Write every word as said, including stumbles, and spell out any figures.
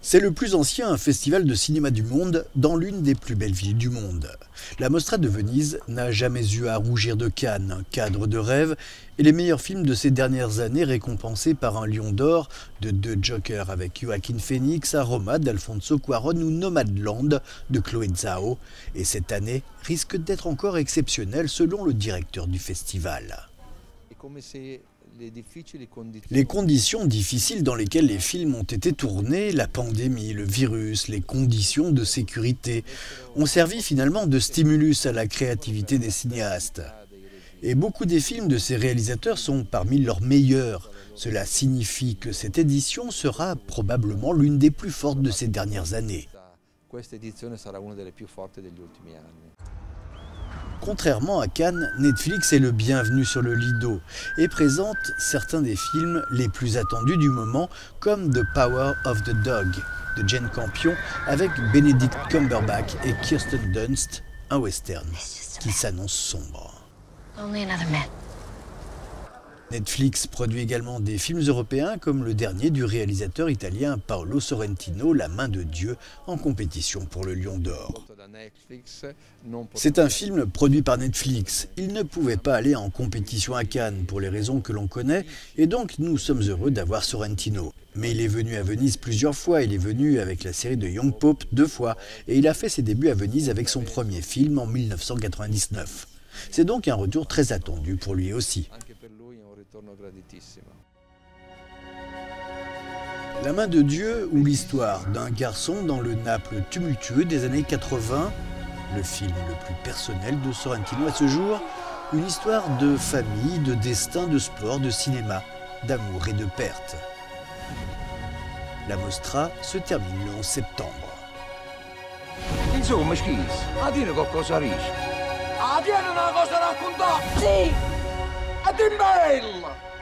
C'est le plus ancien festival de cinéma du monde dans l'une des plus belles villes du monde. La Mostra de Venise n'a jamais eu à rougir de Cannes, un cadre de rêve, et les meilleurs films de ces dernières années récompensés par un Lion d'Or, de deux Jokers avec Joaquin Phoenix à Roma d'Alfonso Cuarón ou Nomadland de Chloé Zhao. Et cette année risque d'être encore exceptionnelle selon le directeur du festival. Les conditions difficiles dans lesquelles les films ont été tournés, la pandémie, le virus, les conditions de sécurité, ont servi finalement de stimulus à la créativité des cinéastes. Et beaucoup des films de ces réalisateurs sont parmi leurs meilleurs. Cela signifie que cette édition sera probablement l'une des plus fortes de ces dernières années. Contrairement à Cannes, Netflix est le bienvenu sur le Lido et présente certains des films les plus attendus du moment, comme The Power of the Dog de Jane Campion avec Benedict Cumberbatch et Kirsten Dunst, un western qui s'annonce sombre. Netflix produit également des films européens comme le dernier du réalisateur italien Paolo Sorrentino, La main de Dieu, en compétition pour le Lion d'Or. C'est un film produit par Netflix. Il ne pouvait pas aller en compétition à Cannes pour les raisons que l'on connaît et donc nous sommes heureux d'avoir Sorrentino. Mais il est venu à Venise plusieurs fois, il est venu avec la série de Young Pope deux fois et il a fait ses débuts à Venise avec son premier film en mille neuf cent quatre-vingt-dix-neuf. C'est donc un retour très attendu pour lui aussi. La main de Dieu ou l'histoire d'un garçon dans le Naples tumultueux des années quatre-vingts, le film le plus personnel de Sorrentino à ce jour, une histoire de famille, de destin, de sport, de cinéma, d'amour et de perte. La Mostra se termine le onze septembre. Insomma, schis, a dire qualcosa riesci. A dire una cosa da raccontare! Sì! A dire bella!